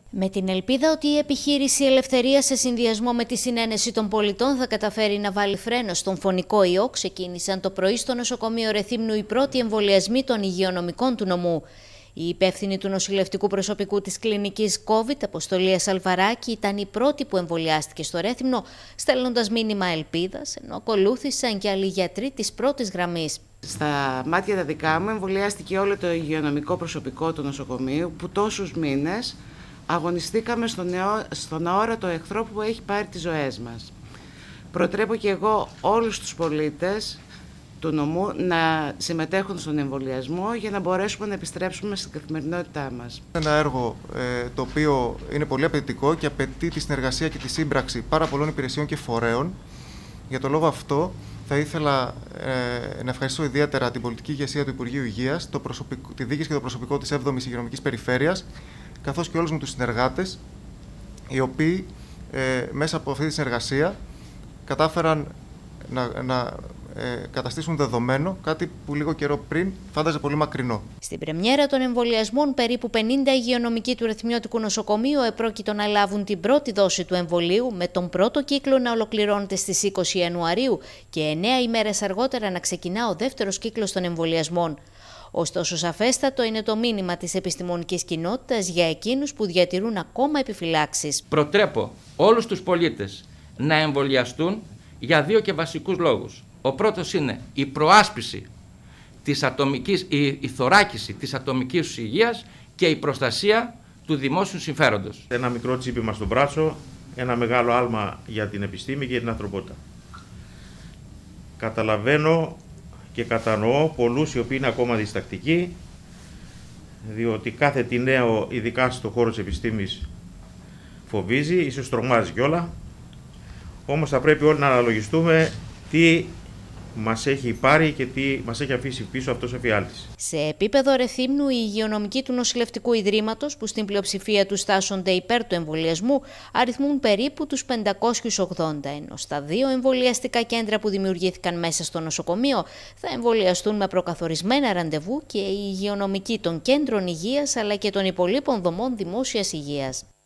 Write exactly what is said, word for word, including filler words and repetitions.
Με την ελπίδα ότι η επιχείρηση Ελευθερία σε συνδυασμό με τη συνένεση των πολιτών θα καταφέρει να βάλει φρένο στον φωνικό ιό, ξεκίνησαν το πρωί στο νοσοκομείο Ρεθύμνου οι πρώτοι εμβολιασμοί των υγειονομικών του νομού. Η υπεύθυνη του νοσηλευτικού προσωπικού της κλινικής COVID, Αποστολία Αλβαράκη, ήταν η πρώτη που εμβολιάστηκε στο Ρέθυμνο, στέλνοντας μήνυμα ελπίδας, ενώ ακολούθησαν και άλλοι γιατροί της πρώτης γραμμής. Στα μάτια τα δικά μου εμβολιάστηκε όλο το υγειονομικό προσωπικό του νοσοκομείου, που τόσους μήνες αγωνιστήκαμε στον, νεό, στον αόρατο εχθρό που έχει πάρει τις ζωές μας. Προτρέπω και εγώ όλους τους πολίτες του νομού να συμμετέχουν στον εμβολιασμό για να μπορέσουμε να επιστρέψουμε στην καθημερινότητά μας. Ένα έργο ε, το οποίο είναι πολύ απαιτητικό και απαιτεί τη συνεργασία και τη σύμπραξη πάρα πολλών υπηρεσιών και φορέων. Για το λόγο αυτό θα ήθελα ε, να ευχαριστήσω ιδιαίτερα την πολιτική ηγεσία του Υπουργείου Υγείας, το τη διοίκηση και το προσωπικό της έβδομης Υγειονομικής Περιφέρειας, καθώς και όλους μου τους συνεργάτες, οι οποίοι ε, μέσα από αυτή τη συνεργασία κατάφεραν να, να ε, καταστήσουν δεδομένο κάτι που λίγο καιρό πριν φάνταζε πολύ μακρινό. Στην πρεμιέρα των εμβολιασμών, περίπου πενήντα υγειονομικοί του Ρεθυμνιώτικου Νοσοκομείου επρόκειτο να λάβουν την πρώτη δόση του εμβολίου, με τον πρώτο κύκλο να ολοκληρώνεται στις είκοσι Ιανουαρίου και εννέα ημέρες αργότερα να ξεκινά ο δεύτερος κύκλος των εμβολιασμών. Ωστόσο, σαφέστατο είναι το μήνυμα της επιστημονικής κοινότητας για εκείνους που διατηρούν ακόμα επιφυλάξεις. Προτρέπω όλους τους πολίτες να εμβολιαστούν για δύο και βασικούς λόγους. Ο πρώτος είναι η προάσπιση της ατομικής, η, η θωράκιση της ατομικής υγείας και η προστασία του δημόσιου συμφέροντος. Ένα μικρό τσίπημα στο μπράτσο, ένα μεγάλο άλμα για την επιστήμη και για την ανθρωπότητα. Καταλαβαίνω και κατανοώ πολλούς οι οποίοι είναι ακόμα διστακτικοί, διότι κάθε τι νέο, ειδικά στον χώρο της επιστήμης, φοβίζει, ίσως τρομάζει κιόλα. Όμως θα πρέπει όλοι να αναλογιστούμε τι μας έχει πάρει και τι μας έχει αφήσει πίσω αυτός ο εφιάλτης. Σε επίπεδο Ρεθύμνου, οι υγειονομικοί του Νοσηλευτικού Ιδρύματος, που στην πλειοψηφία τους στάσσονται υπέρ του εμβολιασμού, αριθμούν περίπου τους πεντακόσιους ογδόντα, ενώ στα δύο εμβολιαστικά κέντρα που δημιουργήθηκαν μέσα στο νοσοκομείο θα εμβολιαστούν με προκαθορισμένα ραντεβού και οι υγειονομικοί των κέντρων υγείας αλλά και των υπολείπων δομών δημόσιας υγείας.